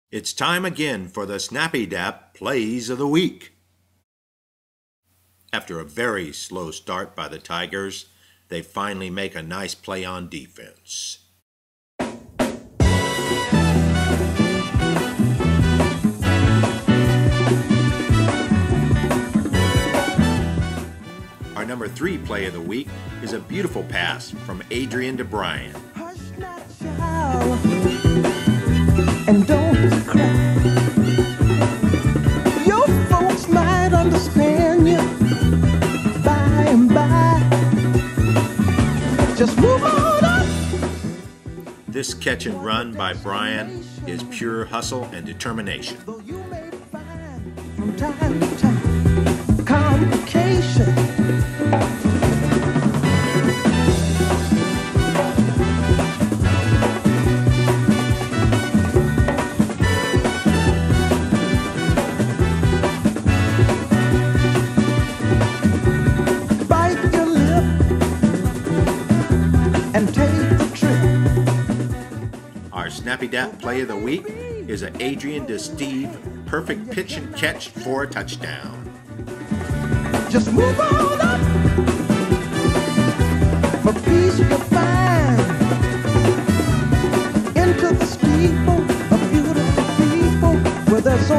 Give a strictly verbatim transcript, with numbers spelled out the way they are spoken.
It's time again for the Snappy Dap Plays of the Week. After a very slow start by the Tigers, they finally make a nice play on defense. Our number three play of the week is a beautiful pass from Adrian to Brian. Hush not, child, and don't cry. Your folks might understand you by and by. Just move on up. This catch and run by Brian is pure hustle and determination. Though you may find from time to time complication. Our Snappy Dap Play of the Week is an Adrian to Steve perfect pitch and catch for a touchdown. Just move on up, for peace you'll find. Into the steeple of beautiful people where there's